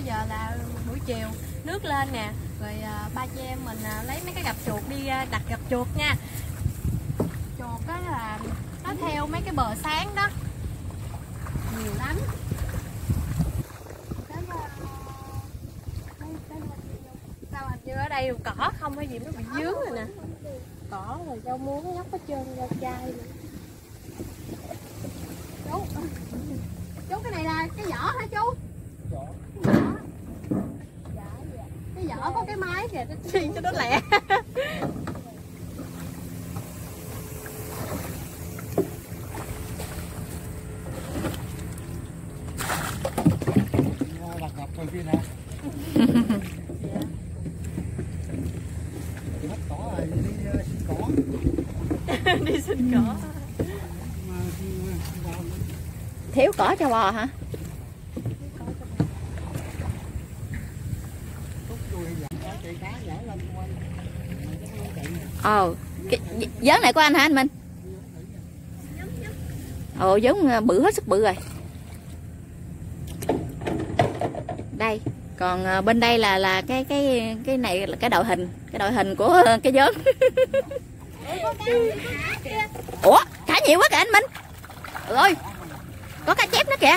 bây giờ là buổi chiều, nước lên nè, rồi ba chị em mình lấy mấy cái gặp chuột đi đặt gặp chuột nha. Chuột đó là nó theo mấy cái bờ sáng đó, nhiều lắm. Sao hình như ở đây cỏ không hay gì nó bị dướng rồi nè. Cỏ rồi rau muống nó nhóc hết trơn, rau chai nữa. Chú cái này là cái vỏ hả chú? Cái vỏ. Cái vỏ có cái máy kìa, nó chiên cho nó lẹ. Đặt ngập rồi kia nè. Hết cỏ rồi đi xin cỏ. Đi xin cỏ. Thiếu cỏ cho bò hả? Vớn này của anh hả anh Minh? Ồ, giống bự hết sức bự rồi. Đây, còn bên đây là cái này là cái đội hình của cái vớn. Ủa, thả nhiều quá kìa anh Minh. Ơi, có cá chép nữa kìa.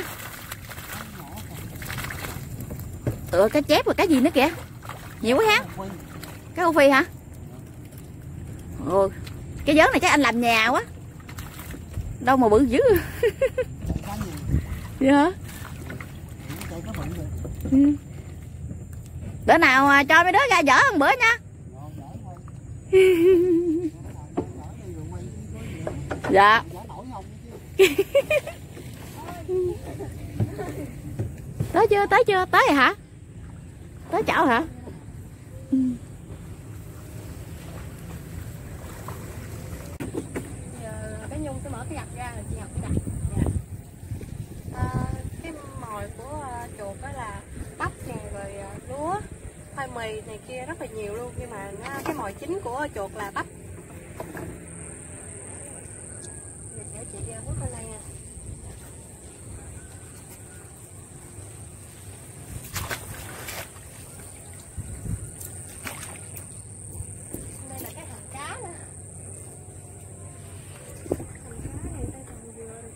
Cá chép rồi cái gì nữa kìa. Nhiều quá ha. Cái ô phi hả? Ồ, cái vớn này chắc anh làm nhà quá. Đâu mà bự dữ. Vậy hả? Bữa nào cho mấy đứa ra dở một bữa nha. Dạ. Tới chưa? Tới rồi hả? Tới chảo hả? Giờ bé Nhung sẽ mở cái gặt ra rồi chị Ngọc đặt. Dạ. Cái mồi của chuột đó là bắp nè, rồi lúa, khoai mì này kia rất là nhiều luôn, nhưng mà cái mồi chính của chuột là bắp. Để chị bước bên đây nha. Đây là cái hầm cá nữa. Hầm cá này đây còn dừa rồi.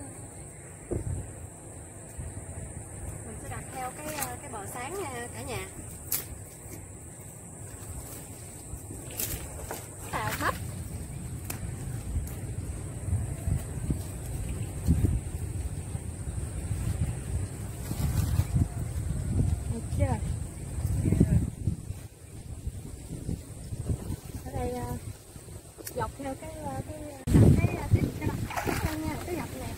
Mình sẽ đặt theo cái bờ sáng nha cả nhà. Là bắp. Được chưa? Ở đây dọc theo cái nha, cái dọc này.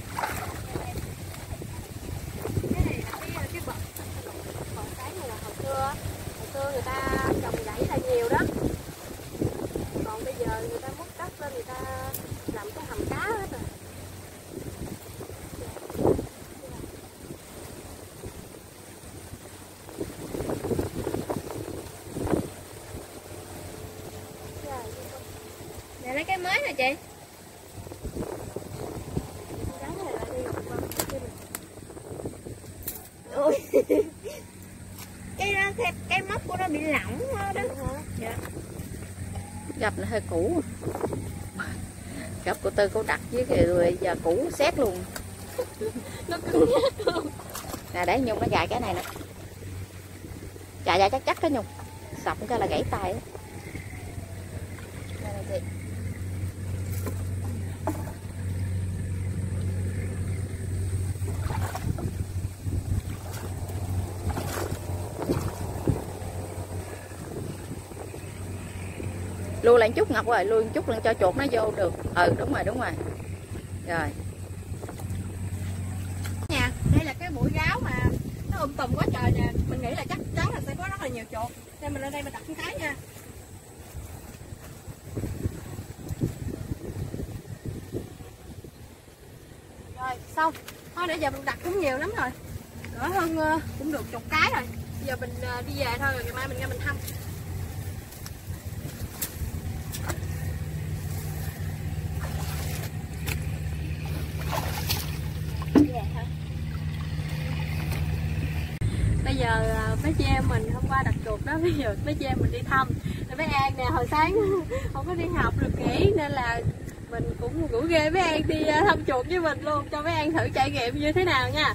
Cái này là cái bờ sáng này là hồi xưa người ta trồng rẫy là nhiều đó. Còn bây giờ người ta múc đất lên, người ta làm cái hầm cá hết rồi. Để lấy cái mới nè chị. Ôi. cái móc của nó bị lỏng đó. Dạ. Gặp nó hơi cũ. Gặp của Tư cô đặt với cái rồi giờ cũ xét luôn. Nó cứng nhắc luôn. Nè để Nhung nó gài cái này nè. Chạy chắc cái Nhung. Sọc cái là gãy tay đó. Đây là chị. Lui lại chút Ngọc ơi, lui chút lên cho chuột nó vô được. Ừ đúng rồi. Rồi. Nha, đây là cái bụi ráo mà nó tùm quá trời nè. Mình nghĩ là chắc chắn là sẽ có rất là nhiều chuột. Nên mình lên đây mình đặt cái nha. Rồi xong. Thôi để giờ mình đặt cũng nhiều lắm rồi. Cỡ hơn cũng được chục cái rồi. Bây giờ mình đi về thôi, rồi ngày mai mình ra mình thăm. bây giờ mấy chị em mình hôm qua đặt chuột đó, bây giờ mấy chị em mình đi thăm. Rồi mấy An nè, hồi sáng không có đi học được nghỉ nên là mình cũng rủ ghê mấy An đi thăm chuột với mình luôn, cho mấy An thử trải nghiệm như thế nào nha.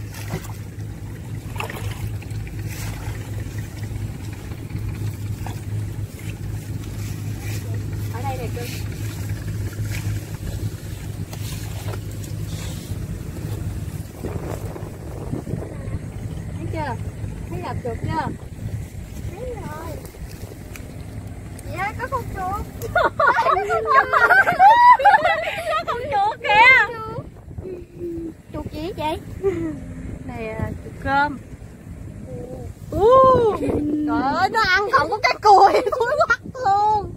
Ở đây nè cưng. Thấy chưa? Thấy gặp chuột chưa? Thấy rồi. Dạ có con chuột. Có con chuột kìa. Chuột gì vậy? Này chuột cơm. Trời ơi, nó ăn không có cái cùi cuối quắt luôn.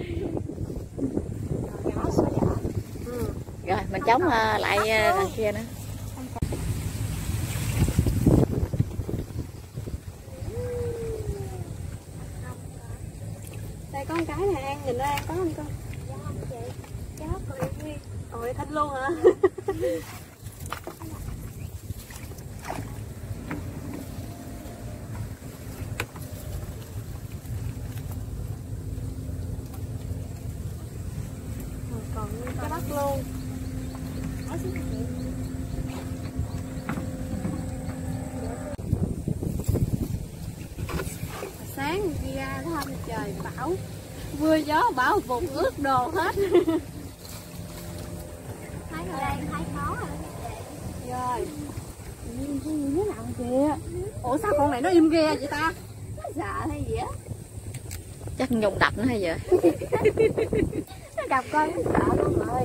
Rồi mình chống lại đằng kia nữa. Đây có con cái này An, nhìn đây An có không con? Dạ không chị. Chó con Nguyên. Ôi thích luôn hả? Còn cái đất luôn. Sáng đi ra thăm trời bão, mưa gió bão vùng ướt đồ hết. Thấy ở đây thấy khó rồi. Rồi như thế nào kìa? Ủa sao con này nó im ghe vậy ta? Nó sợ hay gì á? Chắc Nhung đập nó hay vậy? Nó gặp con nó sợ luôn rồi.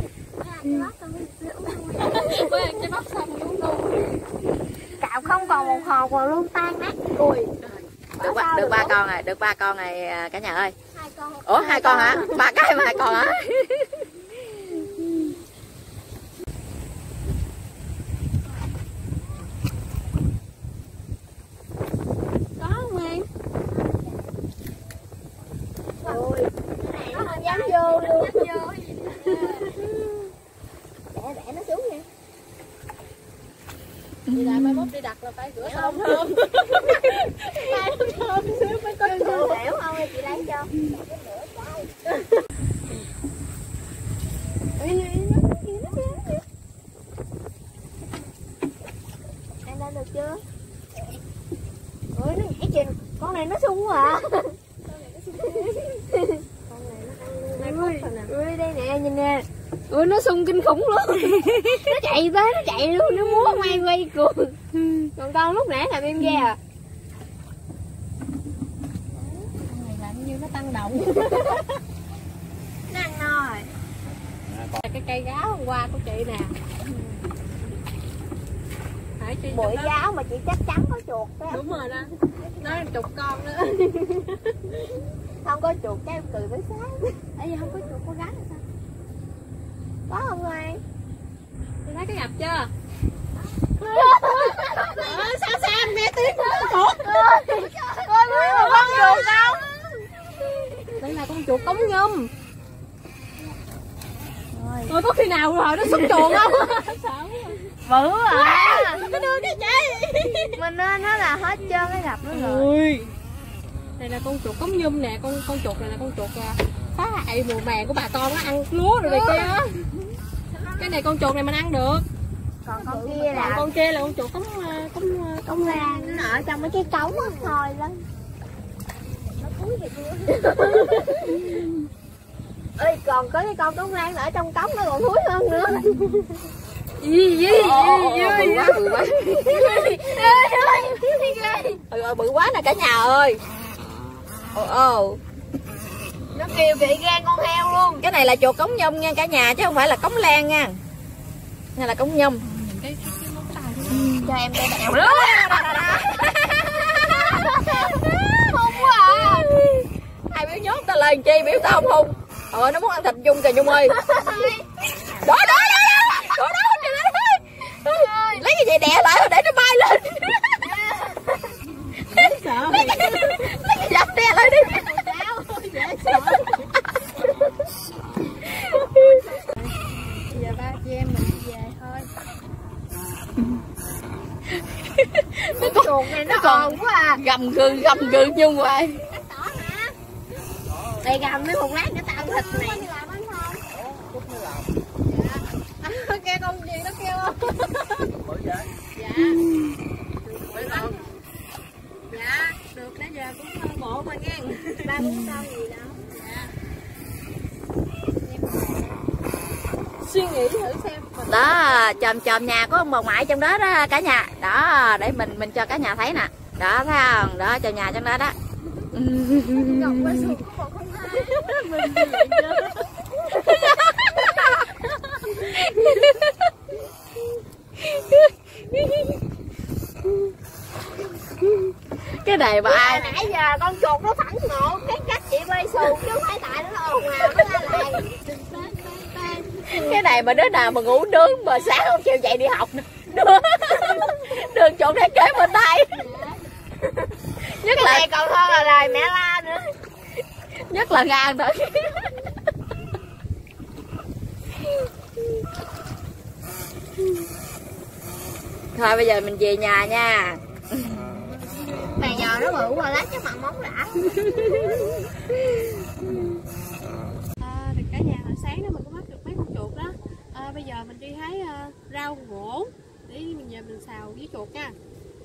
Mới ăn cái bắp xong đúng luôn. Cạo không còn một hột mà luôn tan nát cùi. Được ba con rồi, được 3 con này cả nhà ơi. 2 con. Ủa 2 con hả? 3 cái mà 2 con hả? Có không An? Ôi, cái này nó không dám vô luôn. Để nó xuống nha. Vậy là mai mốt đi đặt là phải rửa thơm thơm. Mai nó thơm xíu mới có chuột. Xẻo không thì chị lấy cho. Ăn lên được chưa? Ôi nó nhảy kìa, con này nó sung quá à. Ui đây nè, nhìn nè. Ui nó sung kinh khủng luôn. Nó chạy tới, nó chạy luôn, nó múa may quay cuồng. Còn con lúc nãy làm em ghe à. Con này làm như nó tăng động. Nó ăn no rồi. Cái cây gáo hôm qua của chị nè. Phải chị Bụi gáo mà chị chắc chắn có chuột đó. đúng rồi đó. Nó chục con nữa. Không có chuột cái em cười tới sáng. Ở giờ không có chuột có gắn hay sao? Có không Ngoan? Tôi thấy cái gặp chưa? Sao sao nghe tiếng chuột. Ôi biết mà con chuột không? Đây là con chuột cống nhum. Ôi có khi nào rồi nó xuất chuột không? Sợ Bự à. nó đưa cái chị. Mình nên nó là hết trơn cái gặp nó rồi. Ui. Đây là con chuột cống nhum nè, con chuột này là con chuột phá hại mùa màng của bà con, nó ăn lúa rồi này kia. Cái này con chuột này mình ăn được. Còn con kia là Con kia là con chuột cống lan, nó ở trong mấy cái cống á thôi đó. Nó cúi kìa chưa? Ê, còn có cái con cống lan ở trong cống nó còn thúi hơn nữa. Bự quá nè cả nhà ơi. Nó kêu kỵ gan con heo luôn. Cái này là chuột cống nhum nha cả nhà, chứ không phải là cống lan nha. Này là cống nhum. Cho em đây bèo đó. Hung quá à. Hai biểu nhốt ta lên chi, biểu tao không hung. Nó muốn ăn thịt Nhung kìa Nhung ơi. Đó. Lấy cái gì đè lại để nó bay lên. Lấy cái dập đè lại đi. Giờ ba chị em mình đi về thôi. Cái chuột này này nó còn ồn quá à. gầm gừ chung hoài. Cắt tỏi hả? Đây gầm đi một lát nữa tao ăn thịt này. Dạ. Nghe con gì nó kêu không? Dạ. Dạ, được nãy giờ cũng bộ mà nghe. 3-4 con gì đâu. Dạ. Suy nghĩ thử xem. Đó, chòm nhà có ông bà ngoại trong đó đó cả nhà. Đó, để mình cho cả nhà thấy nè. Đó thấy không? Đó, chòm nhà trong đó đó. Gồng qua xuống có 102. Mình đi lại chơi. Cái này mà ai nãy giờ con chuột nó phẫn nộ cái cách chị quay xù chứ không phải tại nó ồn ào nó la làng. cái này mà đứa nào mà ngủ nướng mà sáng không chịu dậy đi học nè. Đường chuột để kế bên tay. Nhất cái là này còn hơn là lời mẹ la nữa. nhất là ngang thôi. Thôi bây giờ mình về nhà nha. Bây giờ nó bự qua lát cái mặt móng đã. Thì cả nhà hồi sáng đó mình cũng bắt được mấy con chuột đó. Bây giờ mình đi hái rau ngổ để mình về mình xào với chuột nha.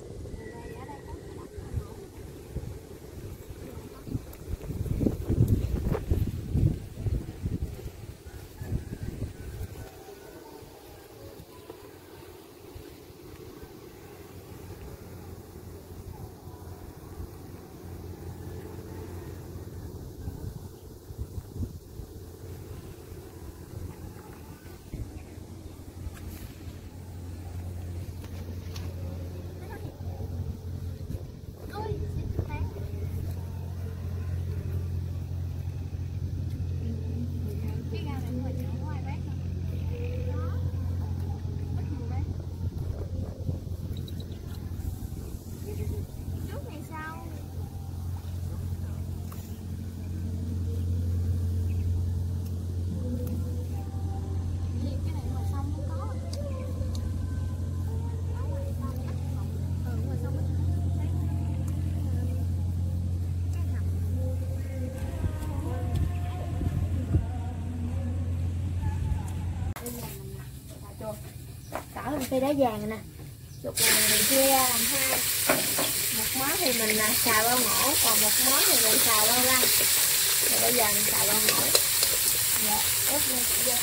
Tỏi mình phi đá vàng rồi nè. Chuột này mình chia ra làm hai. Một mớ thì mình xào rau ngổ, còn một mớ thì mình xào rau răm. Rồi bây giờ mình xào rau ngổ. Dạ, ớt lên chị vô.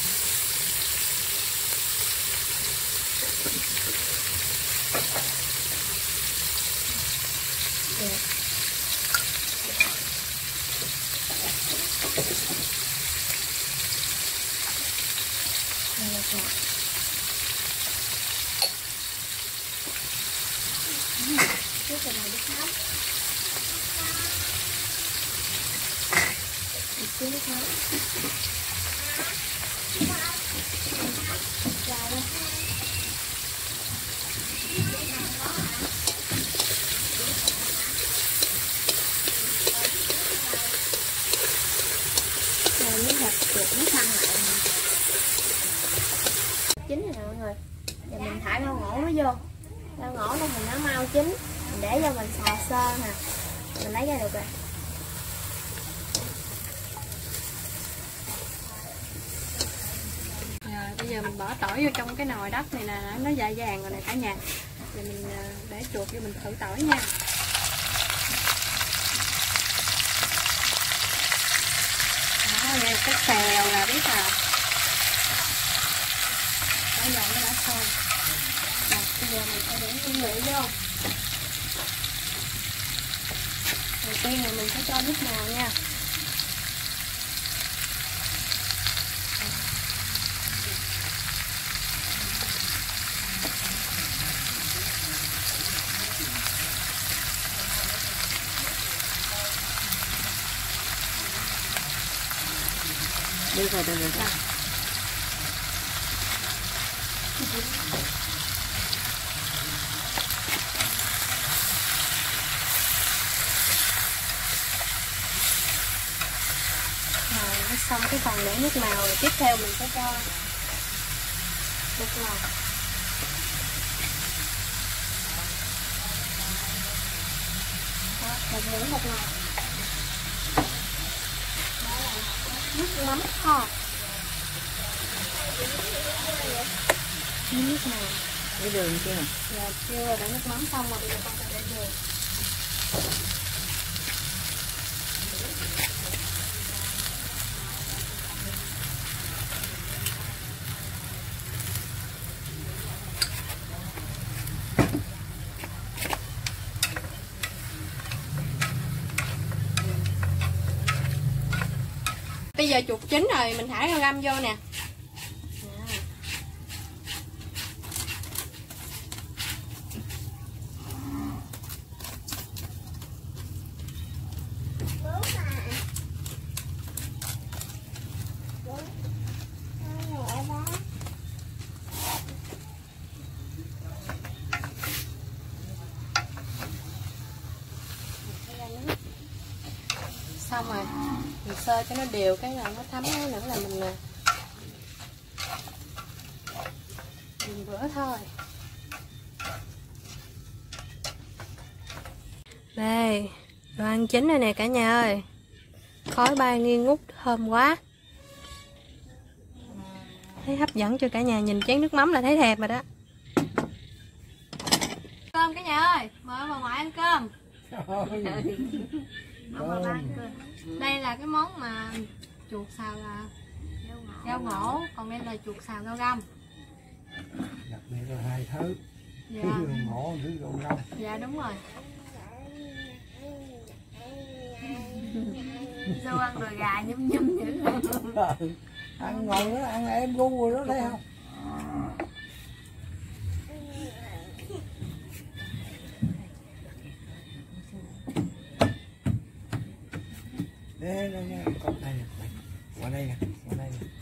Dạ. Cái này nước mắm. Một xíu nước mắm. Chào đây. Rồi miếng thịt chuột nó săn lại. Chín rồi nè mọi người. Giờ mình thả rau ngổ nó vô. Rau ngổ của mình nó mau chín. Mình để cho mình xào sơ nè. Mình lấy ra được rồi. Bây giờ mình bỏ tỏi vô trong cái nồi đất này nè, nó dạ vàng rồi nè cả nhà. Rồi mình để chuột vô mình thử tỏi nha. Đó, nghe cái xèo là biết à. Tỏi dầu nó đã sôi. Bây giờ mình sẽ để nguyên liệu vô. Đầu tiên là mình sẽ cho nước màu nha. Được rồi. Xong cái phần để nước màu rồi tiếp theo mình sẽ cho bột ngọt. 1 muỗng bột ngọt. Đó là nước mắm kho. Nước nào? Để đường chưa nè. Dạ chưa rồi, để nước mắm xong rồi bây giờ con sẽ để đường. Bây giờ chuột chín rồi, mình thả rau găm vô nè. Xong rồi, mình sơ cho nó đều cái là nó thấm nữa là mình rửa thôi. Đây, đồ ăn chín rồi nè cả nhà ơi. Khói bay nghi ngút thơm quá. Thấy hấp dẫn cho cả nhà, nhìn chén nước mắm là thấy thèm rồi đó. Cơm cả nhà ơi, mời bà ngoại ăn cơm. Đây là cái món mà chuột xào là rau ngổ, còn đây là chuột xào rau găm. Đặc biệt là 2 thứ. Dạ. Rau ngổ với rau găm. Dạ đúng rồi. Sao ăn đùi gà nhum nhum dữ vậy? Ăn ngon đó, ăn em gu rồi đó, thấy không? Nè, con đây nè, qua đây nè, qua đây nè.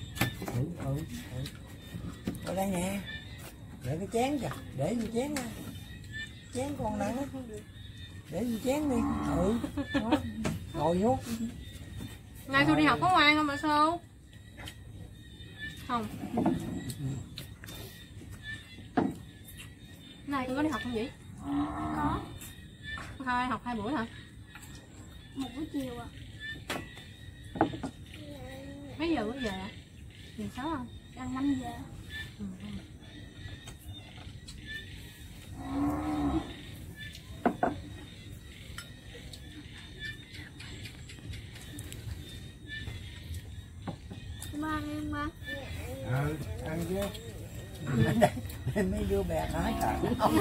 Qua đây nè. Để cái chén kìa, để cái chén nha. Chén còn nặng á. Để cái chén đi. Đó. Ngồi vô. Nay tôi đi học có ngoan không mà sao? Không. Nay tôi có đi học không vậy? Có. Thôi học 2 buổi hả? 1 buổi chiều à. Mấy giờ mới về ạ? Về 6 không? Gần 5 giờ. Ba ăn ba. Ăn chứ. Mấy đứa bè nói trời không.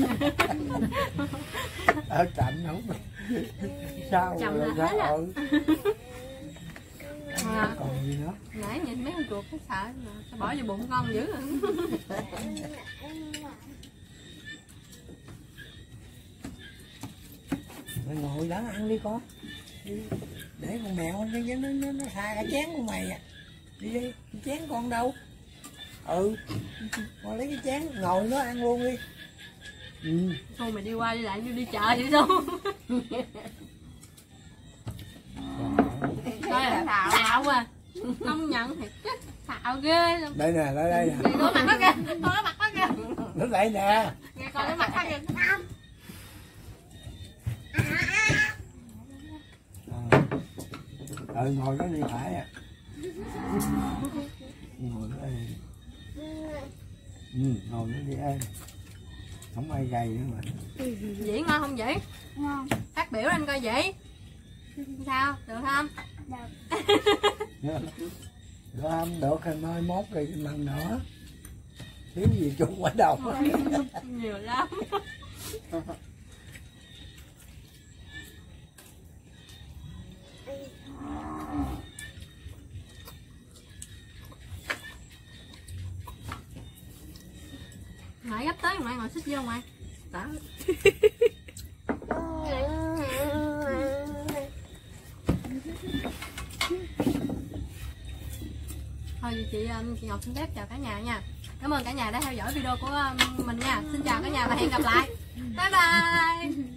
Ở chậm không. Sao Chậm rồi là hết à. Còn gì nữa? Nãy nhìn mấy con chuột cái sợ mà sao bỏ vô bụng con dữ rồi. Mày ngồi đó ăn đi con. Đi. Để con mèo nó xài cái chén của mày à. Đi đi, cái chén con đâu? Con lấy cái chén ngồi nó ăn luôn đi. Thôi mày đi qua đi lại như đi chợ vậy sao? Coi là xạo à. Công nhận thiệt chứ, xạo ghê luôn. Đây nè, đây nè. Coi cái mặt nó kìa, coi cái mặt nó kìa. Nó đây nè. Nghe coi cái mặt nó kìa. Ngồi đó đi phải à. Ngồi đó đi. Ngồi đó đi em. Không ai gầy nữa mà. Dĩ ngon không vậy? Ngon. Phát biểu anh coi vậy. Sao? Được không? Được. Được không? Được thì mai mốt rồi lần nữa. Thiếu gì chung ở đâu. Nhiều lắm. Ngoại gấp tới, ngoại ngồi xích vô ngoại. Đó. Thôi chị Ngọc xin phép chào cả nhà nha. Cảm ơn cả nhà đã theo dõi video của mình nha. Xin chào cả nhà và hẹn gặp lại. Bye bye.